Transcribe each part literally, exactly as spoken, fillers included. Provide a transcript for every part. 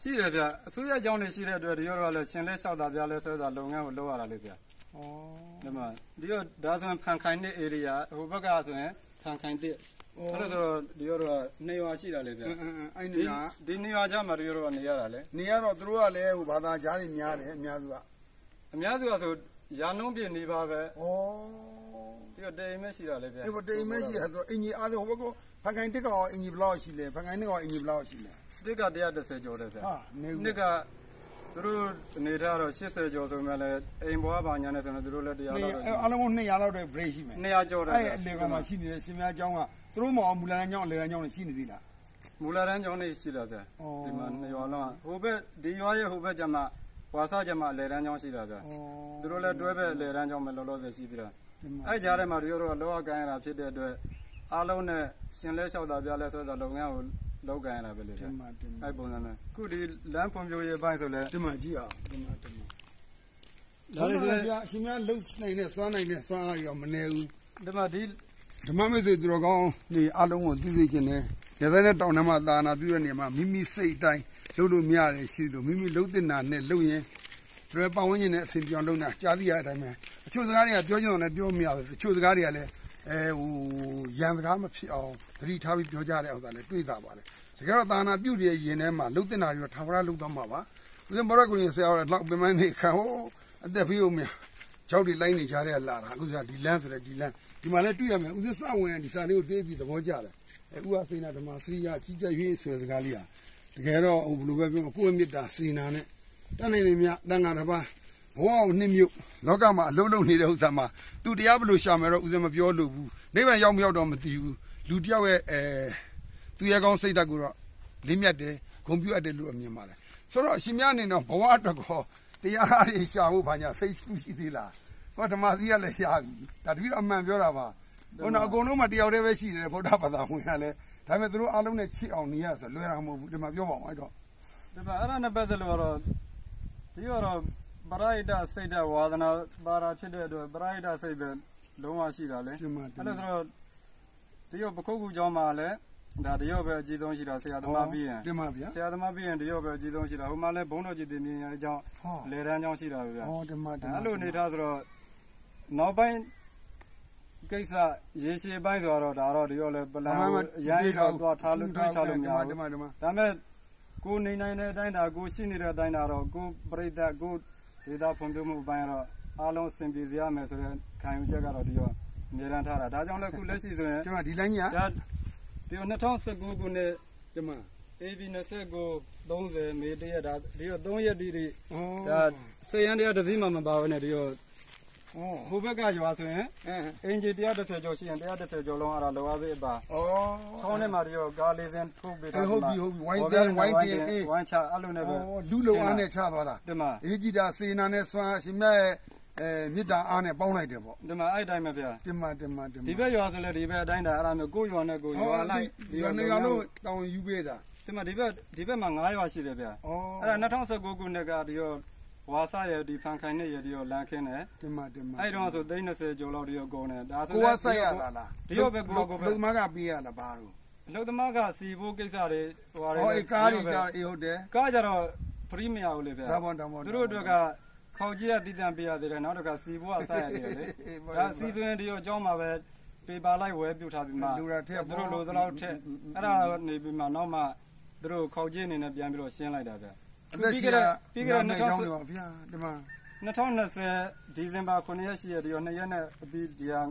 ရှိတယ်ဗျအစိုးရကြောင်းနေရှိတဲ့အတွက်ဒီရောလည်းရှင်လက်လျှောက်တာပြလဲဆိုတာလုပ်ငန်းကိုလုပ်ရတာလေဗျဩဒီမှာဒီရောဒါဆိုရင်ဖန်ခိုင်တဲ့ area ဟိုဘက်ကဆိုရင်ဖန်ခိုင်တဲ့အဲ့ဒါဆိုဒီရောနေရွာရှိတာလေဗျအဲ့နေရွာဒီနေရွာကြမှာဒီရောနေရတာလေနေရတော့သူတို့ကလည်းဟိုဘာသာကြားတွေများတယ်အများစုကအများစုကဆိုရာနှုံးပြနေပါပဲဩဒီတော့တိမ်မဲရှိတာလေဗျဒီတိမ်မဲရှိတာဆိုအင်ကြီးအားလုံးဟိုဘကဖန်ခိုင်တစ်ကောင်အင်ကြီးဘလောက်ရှိလဲဖန်ခိုင်တစ်ကောင်အင်ကြီးဘလောက်ရှိလဲတစ်ကone hundred tenကျော်တယ်ဗျဟာနှစ်ကသူတို့အနေထားတော့eightyကျော်ဆိုမှလည်းအိမ်ဘွားပါညာနဲ့ဆိုတော့သူတို့လည်းတရားတော့အားလုံးtwo hundredလောက်တဲ့ break ရှိမယ် two hundredကျော်တယ်အဲ့အလေကောင်မှာရှိနေတဲ့ရှင်များအကြောင်းကသူတို့မအောင်မူလာတန်းကျောင်းအလေတန်းကျောင်းတွေရှိနေသေးလားမူလာတန်းကျောင်းတွေရှိတာဗျဒီမှာနှစ်ရွာလုံးဟိုဘက်ဒီရွာရဲ့ဟိုဘက်ကျမှဝါစာကျမှအလေတန်းကျောင်းရှိတာဗျသူတို့လည်းတွဲပဲအလေတန်းကျောင်းပဲလောလောဆယ်ရှိသေးတာအဲ့ကြားထဲမှာတို့ရောလောကကိုင်းရတာဖြစ်တဲ့အတွက်အားလုံးနဲ့ရှင်လဲလျှောက်တာပြလဲဆိုတော့လုပ်ငန်းကိုလောက်ကိုင်းရတာပဲလေတင်ပါတင်အဲ့ပုံစံနဲ့ခုဒီလမ်းဖွံ့ဖြိုးရေးပိုင်းဆိုလဲတင်ပါကြည့်အောင်တင်ပါတင်ပါဒါလည်းဆိုပြအရှင်များလှုပ်နိုင်တဲ့စွမ်းနိုင်တဲ့စွမ်းအားရောမနေဘူးဒီမှာဒီဓမ္မမိတ်ဆွေသူတော်ကောင်းဒီအားလုံးကိုသိသိချင်းနဲ့ရတဲ့နဲ့တောင်းတမှာသာနာပြုတဲ့နေရာမှာမိမိစိတ်အတိုင်းလှုပ်လို့မရတယ်ရှိလို့မိမိလှုပ်တင်တာနဲ့လှုပ်ရင်တွဲပတ်ဝန်းကျင်နဲ့အစဉ်ပြောင်းလုပ်တာကြားသိရတဲ့အတိုင်းပဲအချို့စကားတွေကပြောချင်တယ်ပြောမရဘူးတချို့စကားတွေကလည်းအဲဟိုရန်စကားမဖြစ်အောင်သတိထားပြီးပြောကြတဲ့ဥစ္စာလည်းတွေ့တာပါလေတကယ်တော့သာနာပြုတဲ့ရင်ထဲမှာလှုပ်တင်တာတွေထာဝရလှုပ်တော့မှာပါဦးဇင်းဘရကွန်ဆရာတော်လောက်ပင်မနေခါဟိုအသက်ဖေးဦးမြကြောက်ဒီလိုက်နေကြတဲ့လာတာအခုစားဒီလန်းဆိုတဲ့ဒီလန်းဒီမှာလည်းတွေ့ရမယ်ဦးဇင်းစဝင်ဒီစာလေးကိုတွေးပြီးသဘောကျတယ်အဲဥပစေနာဓမ္မစရိယကြီးကြပ်ရေးဆိုတဲ့စကားလေးဟာတကယ်တော့ဟိုဘယ်လိုပဲပြောကိုယ့်မေတ္တာစေနာနဲ့တန်နိုင်နေမြတန်ခါတစ်ပါးဘဝကိုနှစ်မြို့လောကမှာအလုံးလုံးနေတဲ့ဥစ္စာမှာသူတရားဘယ်လိုရှာမယ်တော့ဦးဇင်းမပြောလို့ဘူးနိဗ္ဗာန်ရောက်မရောက်တော့မသိဘူးလူတယောက်ရဲ့အဲသူရဲ့ကောင်းစိတ်ဓာတ်ကိုတော့လင်းမြတ်တယ်ဂုဏ်ပြုအပ်တယ်လို့အမြင်ပါတယ်ဆိုတော့အရှင်မြတ်အနေနဲ့ဘဝအတွက်ကောတရားတွေရှာဖို့ဘာညာစိတ်ကူးရှိသေးလားဟောဓမ္မသီးကလည်းရပြီဒါတတိအမှန်ပြောတာပါဟိုတော့အကုန်လုံးမှတယောက်တည်းပဲရှိတယ်ဗုဒ္ဓဘာသာဝင်ရလဲဒါပေမဲ့သူတို့အားလုံးနဲ့ချစ်အောင်နေရဆိုလွယ်တာမဟုတ်ဘူးဒီမှာပြောပါအောင်အဲ့တော့ဒီမှာအဲ့ဒါနဲ့ပတ်သက်လို့တော့ဒီကတော့ပရိဒစိတ်တဲ့ဝါဒနာပါရာဖြစ်တဲ့အတွက်ပရိဒစိတ်ပဲလုံးဝရှိတာလေအဲ့ဒါဆိုတော့ဒီရောပခုတ်ကူကျောင်းမှာလည်းဒါတရောပဲအကြီးဆုံးရှိတာဆရာသမားပြီးရင်တင်ပါဗျာဆရာသမားပြီးရင်တရောပဲအကြီးဆုံးရှိတာဟိုမှာလည်းဘုန်းတော်ကြီးတင်မြင်ရအကြောင်းလေတန်းကျောင်းရှိတာပဲဗျာဟောတင်ပါတင်အဲ့လိုနေထားဆိုတော့နောက်ပိုင်းကိစ္စရေရှည်ပိုင်းဆိုတော့ဒါတော့ဒီရောလည်းပလန်ရိုင်းတော့သွားထားလို့တွေးထားလို့မရဘူးဒါပေမဲ့ကိုနေနိုင်တဲ့အတိုင်းဒါကိုရှိနေတဲ့အတိုင်းဒါတော့ကိုပြိတ္တကိုဒေတာဖွံ့ဖြိုးမှုအပိုင်းကတော့အားလုံးစင်ပြေစေရမယ်ဆိုတဲ့ခံယူချက်ကတော့ဒီရောအမြဲတမ်းထားတာဒါကြောင့်လည်းခုလက်ရှိဆိုရင်ဒီမှာဒီလိုင်းကြီးဒါဒီtwo thousand nineteenခုနှစ်ဒီမှာ A B twenty-nine thirtyမေတရက်ဒါဒီရောthreeရက်ဒီဒီဒါစေရန်တရားတစ်စီးမှမပါဘူးနဲ့ဒီရောဟိုဘက်ကရွာဆိုရင်အင်ဂျီone hundred tenကျော်ရှိရင်one hundred tenကျော်လုံးအဲ့ဒါလောအားသေးပါဩဆောင်းထဲမှာဒီရောကားလေးစင်းထိုးပေးတာဟုတ်ပြီဟုတ်ပြီဝိုင်းတဲ့ဝိုင်းတင်အေးဝိုင်းချအဲ့လိုနဲ့ပဲလူလုံအားနဲ့ချသွားတာဒီမှာအေးကြည့်တာစေနာနဲ့စွမ်းအရှင်မြတ်အဲမေတ္တာအားနဲ့ပေါင်းလိုက်တယ်ပေါ့ဒီမှာအဲ့အတိုင်းပဲဗျာတင်ပါတင်ပါတင်ပါဒီဘက်ရွာဆိုလဲဒီဘက်အတိုင်းတာအဲ့ဒါမျိုးကိုရွာနဲ့ကိုရွာလိုက်ဒီရွာနေရာလို့တောင်းယူပေးတာဒီမှာဒီဘက်ဒီဘက်မှာnineရွာရှိတယ်ဗျာအဲ့ဒါtwo thousand nineteenခုနှစ်ကဒီရောဝါစာရဲ့ဒီဖန်ခိုင်နဲ့ရဒီရောလမ်းခင်းတယ်တင်ပါတင်ပါအဲ့တော့ဆိုtwentyကျော်လောက်ဒီရောကုန်တယ်ဒါဆိုကိုယ်ဆက်ရလာလားဒီရောပဲကိုကိုပဲလူသမားကပေးရလားဘာလို့အလုပ်သမားကစီဖို့ကိစ္စတွေဟိုဟာတွေကားတွေကြာအေးဟုတ်တယ်ကားကြတော့ဖရီမရဘူးလေဗျာဒါပေါ့ဒါပေါ့သူတို့အတွက်ကခေါကြီးကတည်တံပေးရသေးတယ်နောက်တစ်ခါစီဖို့ကဆက်ရသေးတယ်လေဒါစီဆိုရင်ဒီရောအကြောင်းမှာပဲပေပါလိုက်ဝဲပြုတ်ထားပြီးမှသူတို့လိုသလောက်ထက်အဲ့ဒါနေပြီးမှနောက်မှသူတို့ခေါကြီးအနေနဲ့ပြန်ပြီးတော့ရှင်းလိုက်တာဗျာပြီးကြပြီးကြနှစ်ချောင်းတွေပါဗျာဒီမှာ twenty twentyဒီဇင်ဘာnineရက်ရှိရဒီရောtwoရက်နဲ့အပြီးဒီဟာ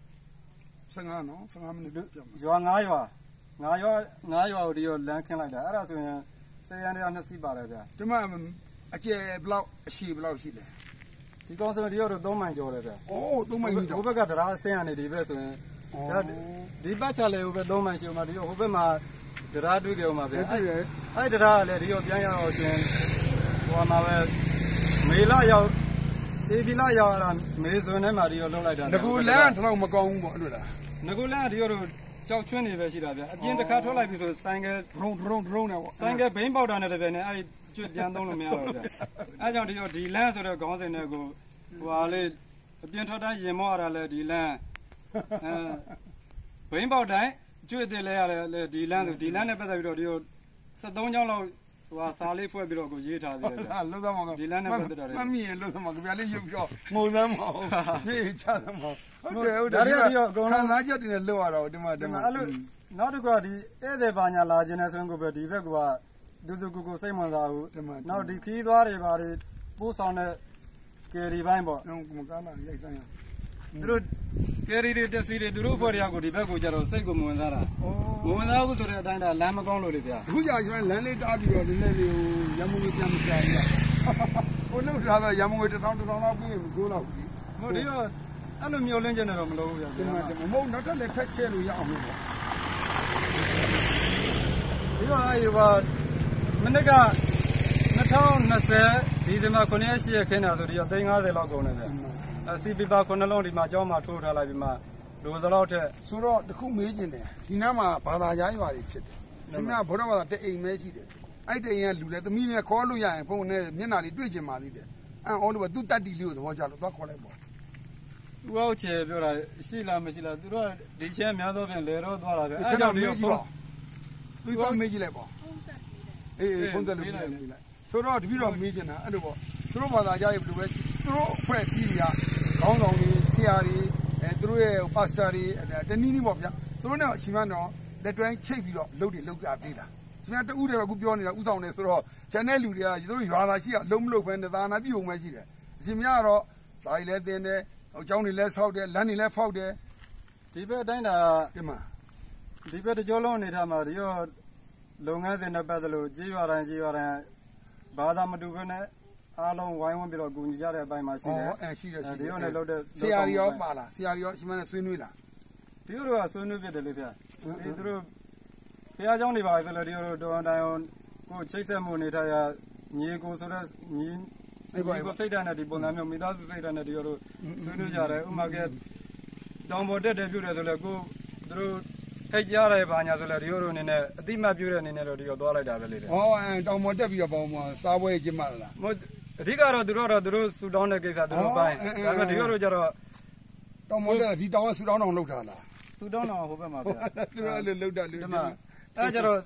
fifteenနော်fifteenမိနစ်ပြောမှာရွာnineရွာnineရွာnineရွာကိုဒီရောလမ်းခင်းလိုက်တာအဲ့ဒါဆိုရင်tenရန်တရားနှစ်စီးပါတယ်ဗျာဒီမှာအကျယ်ဘလောက်အရှိဘလောက်ရှိလဲဒီကောင်ဆိုဒီရောthreeမိုင်ကျော်တယ်ဗျာအိုးthreeမိုင်ကျော်ဟိုဘက်ကတရားအဆင်းကနေဒီဘက်ဆိုရင်ဒါဒီပတ်ချလဲဟိုဘက်threeမိုင်ရှိမှာဒီရောဟိုဘက်မှာတရားတွေ့ကြအောင်ပါဗျာအဲ့အဲ့တရားကလည်းဒီရောပြန်ရအောင်ရှင်ဟိုမှာပဲမေလာရောက်အေးဒီလာရောက်လာမေဇွန်ထဲမှာဒီရောလုံးလိုက်တာငကူလန်းတော့မကောင်းဘူးပေါ့အဲ့လိုလားငကူလန်းဒီရောကြောက်ချွင်းနေပဲရှိတာဗျာအပြင်တစ်ခါထွက်လိုက်ပြီဆိုဆိုင်ကယ်ဒရုန်းဒရုန်းဒရုန်းနဲ့ပေါ့ဆိုင်ကယ်ဘိန်းပေါက်တာနဲ့တပည့်နဲ့အဲ့ဒီကျွတ်ပြန်သုံးလို့မရတော့ဗျာအဲ့ကြောင့်ဒီရောဒီလန်းဆိုတော့ခေါင်းစဉ်နဲ့ကိုဟိုဟာလေးအပြင်ထွက်တိုင်းရင်မောရတာလဲဒီလန်းအဲဘိန်းပေါက်တိုင်းကျွတ်တယ်လဲရလဲဒီလန်းဆိုဒီလန်းနဲ့ပတ်သက်ပြီးတော့ဒီရောseventeenကျောင်းလောက်ဟိုစာလေးဖွဲ့ပြီးတော့ကိုရေးထားသေးတယ်ဗျာလုံးသားမောင်ကဒီလမ်းနဲ့ပတ်သက်တာတွေမမြင်လို့သမကဗျာလေးရုပ်ပြီးတော့ငိုသမ်းမအောင်ပြေးချသမ်းမအောင်ဟုတ်တယ်ဟုတ်တယ်ဒါတွေကတော့အကုန်လုံးခံစားချက်တွေနဲ့လွတ်ရတော့ဒီမှာဒီမှာအဲ့လိုနောက်တစ်ခုကဒီဧည့်သည်ဘာညာလာခြင်းနဲ့ဆိုရင်ကိုပဲဒီဘက်ကတူတူကိုကိုစိတ်ဝင်စားဘူးနောက်ဒီခီးသွားတွေဘာတွေပို့ဆောင်တဲ့ကယ်ရီပိုင်းပေါ့မကားလာရိုက်ဆိုင်ရသူတို့ကယ်ရီတွေတက်စီတွေသူတို့ဖွဲ့ရကိုဒီဘက်ကိုကြတော့စိတ်ကိုမဝင်စားတာမဝင်စားဘူးဆိုတဲ့အတိုင်းဒါလမ်းမကောင်းလို့လေဗျာအခုကြာကျွမ်းလမ်းလေးတားပြီးတော့ဒီနေ့လေးဟိုရမုံကြီးပြန်မချရဟိုနှုတ်ထားတော့ရမုံကြီးတစ်ထောင်တစ်ထောင်လောက်ပြီးရင်ကိုးလောက်ပြီဟိုဒီတော့အဲ့လိုမျိုးလင်းကျင်နေတော့မလုပ်ဘူးဗျာဒီမှာမဟုတ်နောက်ထပ်လည်းဖက်ချဲလို့ရအောင်လို့ပေါ့ဒီတော့အဲ့ဒီဘာမနေ့ကနှစ်ထောင်နှစ်ဆယ်ဒီဒီမှာခုနှစ်ရက်ရှိရခင်းတာဆိုဒီတော့သိန်း၅၀လောက်ကုန်နေတယ်အစီပီပါခုနှစ်လုံးဒီမှာကျောင်းမှာထိုးထားလိုက်ပြီးမှလိုသလောက်ထက်ဆိုတော့တခုမေးကျင်တယ်ဒီနားမှာဘာသာကြားရွာတွေဖြစ်တယ်စမြဘုရားဘာသာတအိမ်မဲရှိတယ်အဲ့တအိမ်ကလူလဲသမီးနဲ့ခေါ်လို့ရရင်ဖုန်းနဲ့မျက်နှာလေးတွေ့ကျင်ပါသေးတယ်အန်အော်လို့သူတတ်တီလေးကိုသဘောကျလို့သွားခေါ်လိုက်ပေါ့သူ့အောက်ချေပြောတာရှိလားမရှိလားသူတို့ကဒီချဲအများသောဖြင့်လေတော့သွားတာပဲအဲ့ကြောင့်ဒီဖုန်းသူကမေးကြည့်လိုက်ပေါ့အေးဖုန်းတက်လို့မေးလိုက်ဆိုတော့တပည့်တော်မေးကျင်တာအဲ့လိုပေါ့သူတို့ဘာသာကြားရေးဘယ်လိုပဲသူတို့အဖွဲ့အစည်းတွေကခေါင်းဆောင်တွေဆရာတွေအဲသူတို့ရဲ့ပါစတာတွေတနည်းနည်းပေါ့ဗျာသူတို့နဲ့အချိန်မှတော့လက်တွဲချိတ်ပြီးတော့လှုပ်တယ်လှုပ်ကြပေးတာကျွန်တော်တူးတယ်အခုပြောနေတာဥဆောင်နေဆိုတော့ကျန်တဲ့လူတွေကသူတို့ရွာလာရှိအလုံးမလုပ်ပဲနဲ့သာနာပြုံမှရှိတယ်အရှင်မြတ်ကတော့ဇာတ်လည်းတင်တယ်အကြောင်းတွေလည်းဆောက်တယ်လမ်းတွေလည်းဖောက်တယ်ဒီဘက်အတိုင်းတာဒီမှာဒီဘက်တကြောလုံးနေထားမှာဒီရောလုပ်ငန်းစဉ်နဲ့ပတ်သက်လို့ကြေးရွာတိုင်းကြေးရွာတိုင်းဘာသာမတူဘဲနဲ့အားလုံးဝိုင်းဝန်းပြီးတော့ကူညီကြတဲ့အပိုင်းမှာရှိတယ်အဲရှိတယ်ရှိတယ်ဒီရောနဲ့လောက်တဲ့ဆရာကြီးရောပါလားဆရာကြီးရောရှင်မနဲ့ဆွေးနွေးလားဒီရောကဆွေးနွေးဖြစ်တယ်လေဗျာဒီသူတို့ဘုရားကျောင်းတွေပါဆိုလည်းဒီရောတော်တိုင်အောင်ကိုချိတ်ဆက်မှုနေထားရညီကိုဆိုတဲ့ညီကိုစိတ်ဓာတ်နဲ့ဒီပုံစံမျိုးမိသားစုစိတ်ဓာတ်နဲ့ဒီရောဆွေးနွေးကြတယ်ဥမာကတောင်ပေါ်တက်တယ်ပြုတယ်ဆိုလည်းကိုသူတို့ထိတ်ကြရတယ်ဘာညာဆိုလည်းဒီရောအနေနဲ့အတိမတ်ပြုတဲ့အနေနဲ့တော့ဒီရောသွားလိုက်တာပဲလေဩအဲတောင်ပေါ်တက်ပြီးတော့ပေါ့မှာစားပွဲကျင်းမလားမဟုတ်အဓိကတော့သူတို့တော့သူတို့ဆူတောင်းတဲ့ကိစ္စသူတို့ပိုင်းဒါပေမဲ့ဒီရောကျတော့တောင်ပေါ်တက်ဒီတောင်ကဆူတောင်းတောင်လောက်တာလားဆူတောင်းတောင်ဟိုဘက်မှာဗျာသူတို့အဲ့လိုလောက်တာလူဒီမှာအဲကျတော့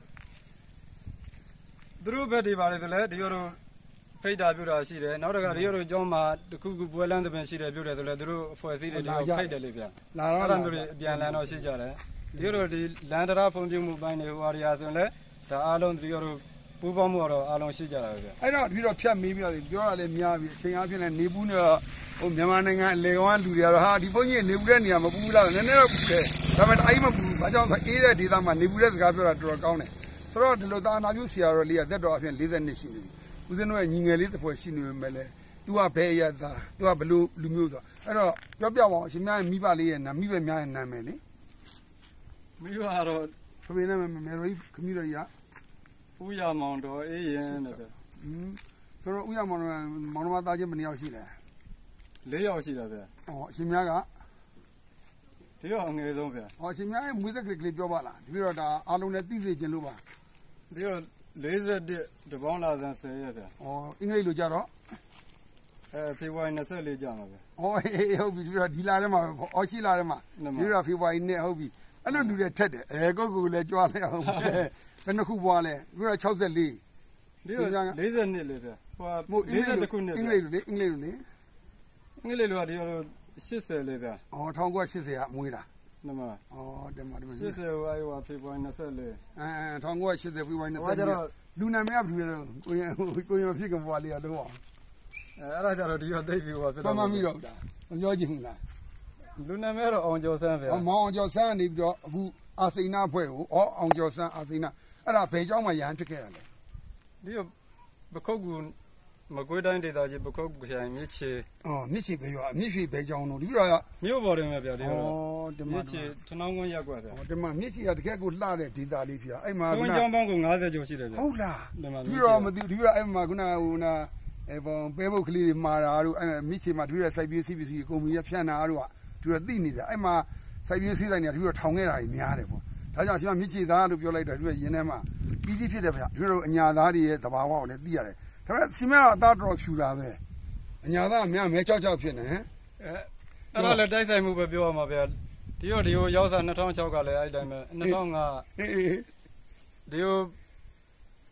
သူတို့ဘက်ဒီပါလေဆိုလဲဒီရောဖိတ်တာပြုတာရှိတယ်နောက်တခါဒီရောကျောင်းမှာတခုခုပွဲလန်းသဘင်ရှိတယ်ပြုတယ်ဆိုလဲသူတို့အဖွဲ့အစည်းတွေဒီရောဖိတ်တယ်လေဗျာလာတော့အဲ့ဒါမျိုးတွေအပြန်လန်တော့ရှိကြတယ်ဒီရောဒီလန်တရာဖုန်ပြမှုပိုင်းတွေဟိုဟာတွေအားဆိုရင်လည်းဒါအားလုံးဒီရောပူပေါင်းမှုတော့အားလုံးရှိကြတာပဲဗျအဲ့တော့ဒီတော့ဖြတ်မေးပြတယ်ပြောရလဲများပြီအချိန်အားဖြင့်လည်းနေဘူးနဲ့တော့ဟိုမြန်မာနိုင်ငံအလေကောင်းလူတွေကတော့ဟာဒီဘုန်းကြီးနေဘူးတဲ့နေရာမပူဘူးလားနည်းနည်းတော့ပူတယ်ဒါပေမဲ့အဲ့မပူဘူးဘာကြောင့်ဆိုအေးတဲ့ဒေသမှာနေဘူးတဲ့စကားပြောတာတော်တော်ကောင်းတယ်ဆိုတော့ဒီလိုသာနာပြုဆရာတော်လေးကသက်တော်အပြင်၄၀နှစ်ရှိနေပြီဦးဇင်းတို့ရဲ့ညီငယ်လေးတစ်ဖွဲ့ရှိနေမယ်လေतूကဘယ်ရသား तूကဘလူလူမျိုးဆိုအဲ့တော့ပြောပြပါအောင်အရှင်များရဲ့မိဘလေးရဲ့နာမိပဲများရဲ့နာမည်လေမိဘကတော့ဖဖေနဲ့မေရိုကြီးခမီးတော်ကြီးကဦးရမောင်တော်အေးရင်တဲ့ဗျอืมဆိုတော့ဦးရမောင်တော်မောင်တော်သားချင်းမနှစ်ယောက်ရှိလဲ၄ယောက်ရှိတာဗျဩအရှင်များကဒီတော့အငယ်ဆုံးဗျဩအရှင်များရဲ့မွေးသက်ကလေးပြောပါလားဒီပြီးတော့ဒါအားလုံးနဲ့သိစေခြင်းလို့ပါဒီတော့၄၁တပေါင်းလာစံ၁၀ရက်ဗျဩအင်္ဂလိပ်လိုကြတော့အဲဖေဖော်ဝါရီ၂၄ကြာမှာဗျဩဟုတ်ပြီဒီတော့ဒီလာထဲမှာဩရှိလာထဲမှာဒီတော့ဖေဖော်ဝါရီနဲ့ဟုတ်ပြီအဲ့လိုလူတွေထက်တယ်အဲကိုကိုလည်းကြွားလိုက်အောင်ဘယ်နှခုပွားလဲဒီတော့၆၄ဒီတော့၄၂လေဗျဟို၄၁ခုနှစ်အင်္ဂလိပ်လိုလေအင်္ဂလိပ်လိုလေအင်္ဂလိပ်လိုကဒီတော့၈၀လေဗျဩ၁၉၈၀ကအမွေးတာနမဩတမတမ၈၀ဟိုအိုဖေဖော်ဝါရီ၂၄အဲ၁၉၈၀ဖေဖော်ဝါရီ၂၄ဟိုကျတော့လူနာမည်ကဘယ်လိုလဲကိုရင်ကိုရင်ဖြစ်ကပွားလေးရတော့အဲအဲ့ဒါကြတော့ဒီရောသိပြီဟိုဖြစ်တော့မမီတော့တာမပြောချင်ဘူးလားလူနာမည်တော့အောင်ကျော်ဆန်းဗျာမောင်အောင်ကျော်ဆန်းကနေပြီးတော့အခုအာစိနာအဖွဲ့ကိုဩအောင်ကျော်ဆန်းအာစိနာအဲ့ဒါဘယ်เจ้าမှရဟန်းဖြစ်ခဲ့တာလဲဒီရောပခုတ်ကူမကွေးတိုင်းဒေသကြီးပခုတ်ခရိုင်မြစ်ချေဩမြစ်ချေပဲရောမြစ်ချေပဲเจ้าတို့ဒီတော့မြို့ပေါ်တယ်ဗျာဒီရောဩဒီမှာမြစ်ချေထနောင်းကွန်းရက်ကွက်ဗျာဩဒီမှာမြစ်ချေကတကယ်ကိုလှတဲ့ဒေသလေးဖြစ်အဲ့မှာခုနကကျောင်းပေါင်းကို၅၀ကျော်ရှိတယ်ဗျာဟုတ်လားဒီတော့မသိဒီတော့အဲ့မှာခုနကဟိုနာအဲပုံပဲဘုတ်ကလေးတွေမာတာတို့အဲ့မြစ်ချေမှာဒီရစိုက်ပီးစီပီစီကုမ္ပဏီရဖြန့်တာတို့ကဒီတော့သိနေတယ်အဲ့မှာစိုက်ပီးစီးဆိုင်တွေကဒီတော့ထောင်ခဲ့တာကြီးများတယ်ပေါ့ဒါကြောင့်ရှင်မမြစ်ချေသားလို့ပြောလိုက်တော့ဒီရင်းထဲမှာပြီးပြီးဖြစ်တယ်ဗျာဒီတော့အညာသားတွေရဲ့သဘာဝကိုလည်းသိရတယ်ဒါပေမဲ့စီမံအသားတော်ဖြူတာပဲအညာသားအများမဲကြောက်ကြောက်ဖြစ်နေဟမ်အဲအဲ့တော့လည်းတိုက်ဆိုင်မှုပဲပြောရမှာဗျာဒီရောဒီရောရောက်စား၂၀၀၆ကလည်းအဲ့တိုင်းပဲ၂၀၀၅အေးဒီရောဒ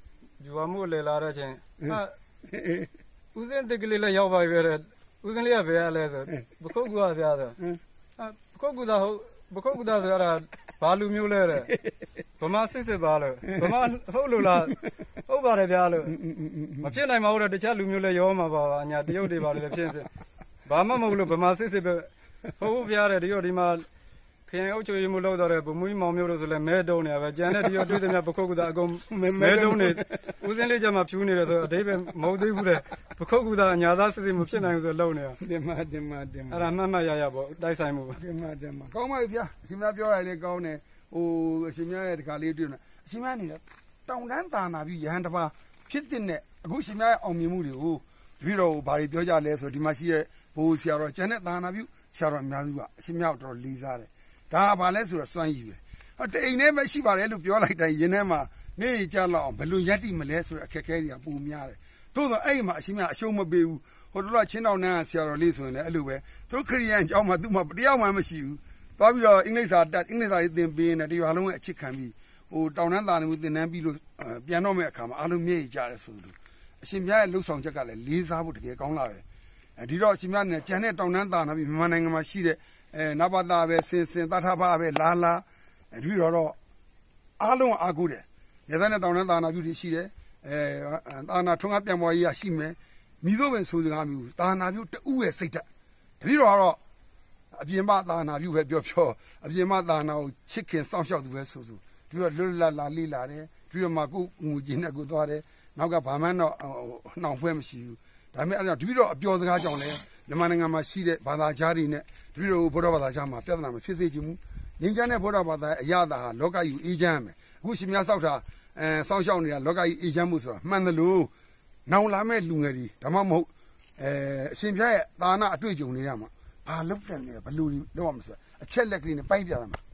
ယူဝမှုလေလာတဲ့ချင်းဟာဦးစင်းတက်ကလေးလည်းရောက်ပါပြီတဲ့ဦးစင်းလေးကဘယ်ရလဲဆိုပခုတ်ကူကပြားဆိုဟာပခုတ်ကူသာဟုတ်ပခုတ်ကူသာဆိုရတာဘာလူမျိုးလဲတဲ့ဗမာစစ်စစ်ပါလို့ဗမာဟုတ်လို့လားဟုတ်ပါတယ်ဗျာလို့မဖြစ်နိုင်ပါဘူးတဲ့တခြားလူမျိုးလည်းရောမှာပါအညာတရုတ်တွေပါလေဖြစ်ဖြစ်ဘာမှမဟုတ်လို့ဗမာစစ်စစ်ပဲဟုတ်ဗျာတဲ့ဒီရောဒီမှာခရင်အုပ်ချုပ်ရေးမှုလုပ်တော့တဲ့ဗမွေးမောင်မျိုးတို့ဆိုလဲမဲတုံးနေရပဲကြံတဲ့ဒီရောတွေးသမျှပခုတ်ကူသာအကုန်မဲတုံးနေဦးစင်းလေးကျမှဖြူးနေတယ်ဆိုအတိတ်ပဲမဟုတ်သေးဘူးတဲ့ပခုတ်ကူသာအညာသားစစ်စစ်မဖြစ်နိုင်ဘူးဆိုလုံနေတာတင်မတင်မတင်မအဲ့ဒါမှတ်မှတ်ရရပေါ့တိုက်ဆိုင်မှုတင်မတင်မကောင်းပါပြီဗျာအရှင်များပြောရတယ်ကောင်းတယ်ဟိုအရှင်များရဲ့တခါလေးတွေ့နေအရှင်များနေတဲ့တောင်တန်းသာနာပြီးရဟန်းတစ်ပါးဖြစ်တဲ့အခုရှင်များရဲ့အောင်မြင်မှုတွေကိုတပည့်တော်ကိုဘာတွေပြောကြလဲဆိုဒီမှာရှိရဲ့ဘိုးဆရာတော်ကျန်တဲ့သာနာပြုဆရာတော်အများစုကအရှင်များတော်လေးစားတယ်ဒါကဘာလဲဆိုတော့စွမ်းရည်ပဲဟောတအိမ်ထဲမှာရှိပါတယ်လို့ပြောလိုက်တိုင်းရင်ထဲမှာနေကြလောက်အောင်ဘယ်လိုယက်တိမလဲဆိုတော့အခက်အခဲတွေကပုံများတယ်သို့သောအဲ့မှာအရှင်များအရှုံးမပေးဘူးဟိုတော့ချင်းတောင်နန်းကဆရာတော်လေးဆိုရင်လည်းအဲ့လိုပဲသူခရီးရန်အကြောင်းမှသူ့မှာတယောက်မှမရှိဘူးသွားပြီးတော့အင်္ဂလိပ်စာတက်အင်္ဂလိပ်စာရေးသင်ပေးနေတယ်တရားလုံးရဲ့အချစ်ခံပြီးဟိုတောင်တန်းသာနေမှုသင်တန်းပြီးလို့ပြန်တော့မဲ့အခါမှာအားလုံးမျက်ရည်ကျတယ်ဆိုလို့အရှင်မြတ်ရဲ့လှုပ်ဆောင်ချက်ကလည်းလေးစားဖို့တကယ်ကောင်းလာတယ်အဲဒီတော့အရှင်မြတ်နဲ့ကျန်တဲ့တောင်တန်းသာနာပြီးမြန်မာနိုင်ငံမှာရှိတဲ့အဲနဘာသာပဲစင်စင်တထဘာပဲလာလာအဲဒီတော့တော့အားလုံးအားကိုးတယ်ရသနဲ့တောင်တန်းသာနာပြုတွေရှိတယ်အဲသာနာထွန်းကားပြန်ပေါ်ရေးရရှိမယ်မိတို့ပဲဆိုစကားမျိုးသာနာပြုတူရဲ့စိတ်ဓာတ်တပည့်တော်ကတော့အပြင်မသာနာပြုပဲပြောပြောအပြင်မသာနာကိုချစ်ခင်စောင့်ရှောက်သူပဲဆိုဆိုဒီတော့လွတ်လပ်လာလေးလာတယ်ဒီတော့မှကိုငူကျင်နဲ့ကိုသွားတယ်နောက်ကဘာမှတော့နှောင်ဖွဲမရှိဘူးဒါပေမဲ့အဲ့တော့တပည့်တော်အပျော်စကားကြောင့်လဲမြန်မာနိုင်ငံမှာရှိတဲ့ဘာသာကြားတွေနဲ့တပည့်တော်ဘုရားဘာသာကြားမှာပြဿနာမဖြစ်စေချင်ဘူးငြိမ်းချမ်းတဲ့ဘုရားဘာသာအရာသာဟာလောကကြီးအေးချမ်းမယ်အခုရှင်များစောက်တာအဲစောင့်ရှောက်နေတာလောကကြီးအေးချမ်းမှုဆိုတာမှန်တယ်လို့နောင်လာမဲ့လူငယ်တွေဒါမှမဟုတ်အဲအရှင်ပြရဲ့သာနာအတွေ့အကြုံတွေရမှာဘာလုပ်တယ်လဲဘလူလောက်အောင်ဆိုအချက်လက်ကလေးနဲ့ပိုက်ပြရမှာ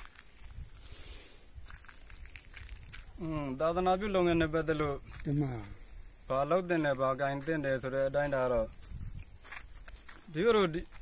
อืมသာသနာပြုလုပ်ငန်းနဲ့ပတ်သက်လို့ဒီမှာဘာလုပ်တဲ့လဲဘာကင်တဲ့တယ်ဆိုတဲ့အတိုင်းဒါတော့ဒီလို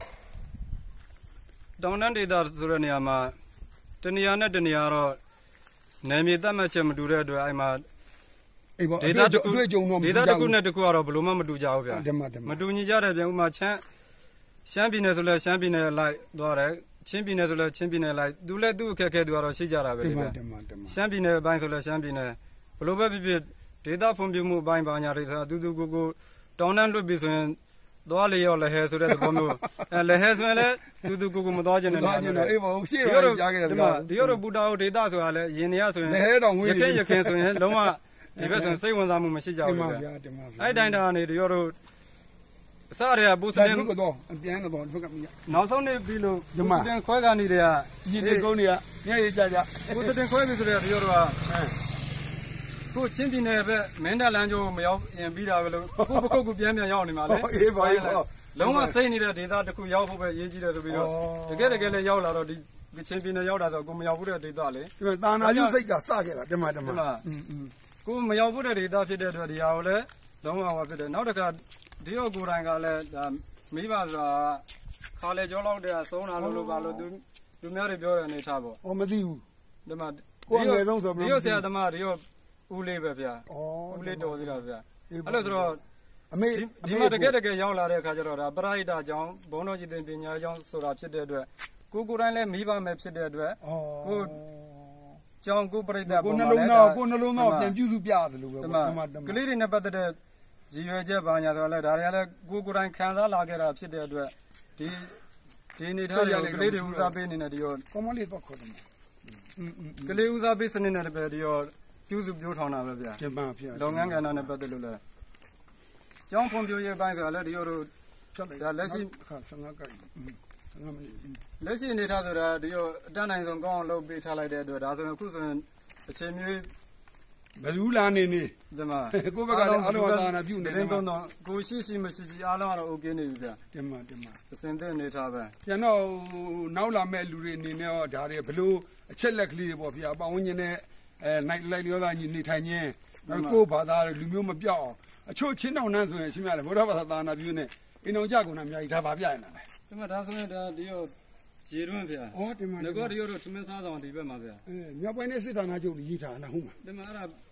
တောင်တန်းဒေသဆိုတဲ့နေရာမှာတနေရာနဲ့တနေရာတော့နယ်မြေသတ်မှတ်ချက်မတူတဲ့အတွက်အဲ့မှာအေးပေါ့ဒေသတစ်ခုဒေသတစ်ခုနဲ့တစ်ခုကတော့ဘယ်လိုမှမတူကြဘူးဗျာမတူညီကြတဲ့ပြန်ဥမာချမ်းရှမ်းပြည်နယ်ဆိုလဲရှမ်းပြည်နယ်လိုက်သွားတယ်ချင်းပြည်နယ်ဆိုလဲချင်းပြည်နယ်လိုက်သူလည်းသူ့အခက်အခဲသူကတော့ရှိကြတာပဲလေရှမ်းပြည်နယ်အပိုင်းဆိုလဲရှမ်းပြည်နယ်ဘယ်လိုပဲဖြစ်ဖြစ်ဒေသဖွံ့ဖြိုးမှုအပိုင်းပါညာတွေဆိုတာသူသူကိုကိုတောင်းတန်းလွတ်ပြီးဆိုရင်သွားလေရောလည်းဟဲဆိုတဲ့သဘောမျိုးအဲလည်းဟဲဆိုရင်လည်းသူသူကိုကိုမသွားခြင်းနဲ့သွားခြင်းတော့အေးပါဦးရှေ့တော့ကြားခဲ့တယ်ကွာဒီရောပူတာဒေသဆိုတာလည်းယင်နေရဆိုရင်ရခင်ရခင်ဆိုရင်လုံးဝဒီဘက်ဆိုစိတ်ဝင်စားမှုမရှိကြဘူးဗျာအဲ့တိုင်းတာနေဒီရောတို့အစားရပူစတင်ကတော့အပြန်တော့ဒီဘက်ကမရနောက်ဆုံးနေပြီလို့ပူစတင်ခွဲကနေတည်းကရည်တကုန်းတွေကမျက်ရည်ကြကြပူစတင်ခွဲပြီဆိုတဲ့ဒီရောတို့ကကိုချင်းပြည်နယ်ပဲမင်းတပ်လမ်းကျိုးမရောက်ရင်ပြီးတာပဲလို့အခုပခုတ်ကူပြန်ပြန်ရောက်နေမှာလေအေးပါအေးပါလုံးဝစိတ်နေတဲ့ဒေသတစ်ခုရောက်ဖို့ပဲရေးကြည့်တယ်ဆိုပြီးတော့တကယ်တကယ်လည်းရောက်လာတော့ဒီချင်းပြည်နယ်ရောက်တာဆိုကိုမရောက်ဘူးတဲ့ဒေသလေဒီမှာတာနာပြုစိတ်ကစခဲ့တာတမတမอืมๆကိုမရောက်ဘူးတဲ့ဒေသဖြစ်တဲ့အတွက်ဒီဟာကိုလည်းလုံးဝဟောဖြစ်တယ်နောက်တစ်ခါဒီရောကိုယ်တိုင်ကလည်းဒါမိဘဆိုတာခါလေကြောလောက်တဲ့ဆုံးတာလို့လို့ပါလို့သူသူများတွေပြောတဲ့အနေထားပေါ့ဟောမသိဘူးဒီမှာကိုယ်ငယ်ဆုံးဆိုဒီရောဆရာသမားဒီရောဦးလေးပဲဗျာဦးလေးတော်သေးတာဗျာအဲ့လိုဆိုတော့အမေဒီမှာတကယ်တကယ်ရောက်လာတဲ့အခါကျတော့ဒါပရိဟိတအကြောင်းဘုံတော်ကြီးတင်ပညာအကြောင်းဆိုတာဖြစ်တဲ့အတွက်ကိုကိုယ်တိုင်လည်းမိဘမယ်ဖြစ်တဲ့အတွက်ကိုကျောင်းကိုပရိသတ်ကိုနှလုံးသားကိုနှလုံးသားပြန်ပြုစုပြရတယ်လို့ပဲကလေးတွေနဲ့ပတ်သက်တဲ့ရည်ရွယ်ချက်ပါညာဆိုတော့လည်းဒါတွေကလည်းကိုကိုယ်တိုင်ခံစားလာခဲ့တာဖြစ်တဲ့အတွက်ဒီဒီနေထားတဲ့ကလေးတွေဦးစားပေးနေတဲ့ဒီရောကောမလေးတော့ခေါ်တယ်ကလေးဦးစားပေးစနစ်နဲ့ပဲဒီရောပြုစုပြောထောင်တာပဲဗျာကျပါဗျာလုပ်ငန်းကဏ္ဍနဲ့ပတ်သက်လို့လည်းကျောင်းဖွံ့ဖြိုးရေးပိုင်းဆိုတာလည်းဒီရောတို့ဒါလက်ရှိခါဆငါကိုင်ဆငါမင်းလက်ရှိအနေထားဆိုတာဒီရောအတန်းနိုင်ဆုံးကောင်းအောင်လုပ်ပေးထားလိုက်တဲ့အတွက်ဒါဆိုရင်အခုဆိုရင်အချိန်မျိုးဘယ်လိုလာနေနေဒီမှာကိုယ့်ဘက်ကလည်းအားလုံးသာနာပြုနေတယ်တော့ကိုရှိရှိမရှိရှိအားလုံးကတော့ okay နေပြီဗျာတင်ပါတင်ပါအစင်တဲ့အနေထားပဲပြန်တော့နောက်လာမဲ့လူတွေအနေနဲ့တော့ဒါတွေဘလို့အချက်လက်ကလေးတွေပေါ့ဗျာပတ်ဝန်းကျင်နဲ့အဲနိုင်လိုက်လျောသားညီနေထိုင်ခြင်းကိုဘာသာလူမျိုးမပြောက်အောင်အချို့ချင်းတောင်နှန်းဆိုရင်ရှင်ရတယ်ဗုဒ္ဓဘာသာသာနာပြုနေအိမ်တော်ကြကုန်တာအများကြီးဒါပါပြရနေတာဒီမှာဒါဆိုရင်ဒါဒီရောရေတွင်းဗျာဩဒီမှာငါကဒီရောတို့သမင်းစားဆောင်ဒီဘက်မှာဗျာအဲမြောက်ပိုင်းနဲ့စစ်ဌာနချုပ်ကြီးထားတာဟုတ်မှာဒီမှာအဲ့ဒါ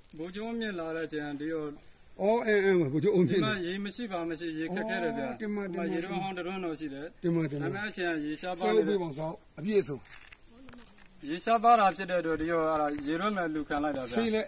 ဘိုးကျုံးမြင်လာတဲ့ကျန်ဒီရောအော်အဲအဲဘိုးကျုံးအုံးမြင်တယ်ဒီမှာရေမရှိပါမရှိရေခက်ခဲတယ်ဗျာတင်မတင်မရေတော့ဟောင်းတရွန်းတော့ရှိတယ်တင်မတင်မဒါမဲ့အချင်းရေရှားပါနေတယ်ဆောက်ပေးပါဆောက်အပြည့်ဆုံးရေရှားပါတာဖြစ်တဲ့အတွက်ဒီရောအဲ့ဒါရေရွံ့မဲ့လူခံလိုက်တာဗျာဆေးလဲ